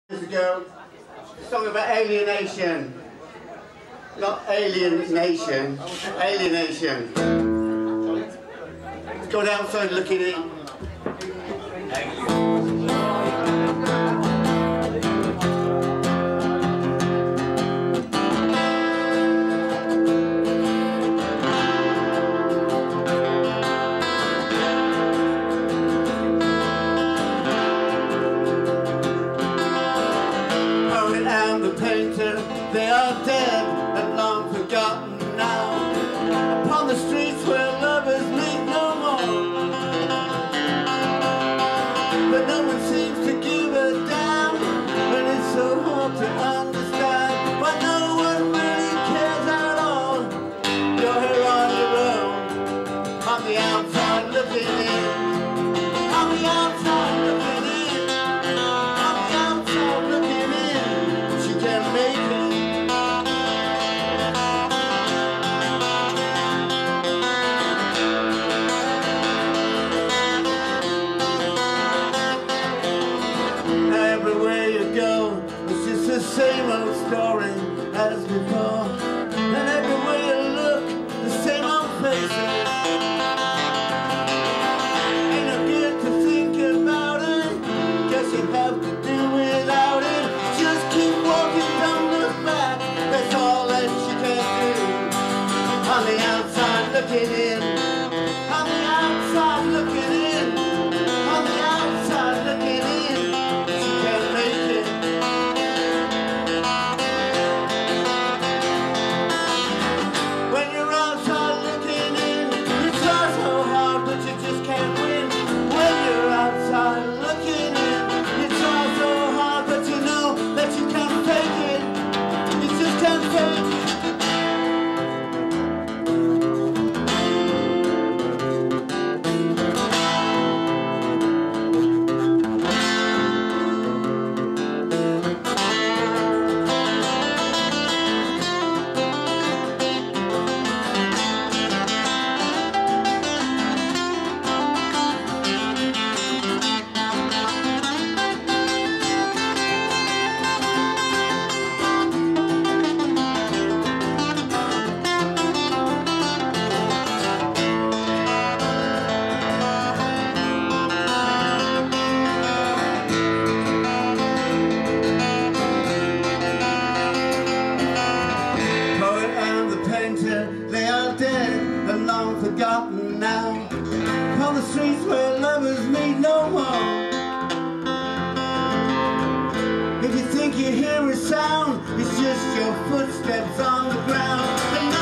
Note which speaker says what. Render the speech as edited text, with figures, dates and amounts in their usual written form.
Speaker 1: Years ago, a song about alienation. Not alien nation, alienation. Let's go outside looking in. The painter, they are dead and long forgotten now, upon the streets where lovers meet no more. But no one seems to give a damn, and it's so hard to understand why no one really cares at all. You're here on your own, on the outside looking in, on the outside looking in. Everywhere you go, it's just the same old story as before. And everywhere you look, the same old faces. Ain't no good to think about it, guess you have to do without it. Just keep walking down the back, that's all that you can do. On the outside looking in, on the outside looking in, on the outside looking in. They are dead and long forgotten now, upon the streets where lovers meet no more. If you think you hear a sound, it's just your footsteps on the ground.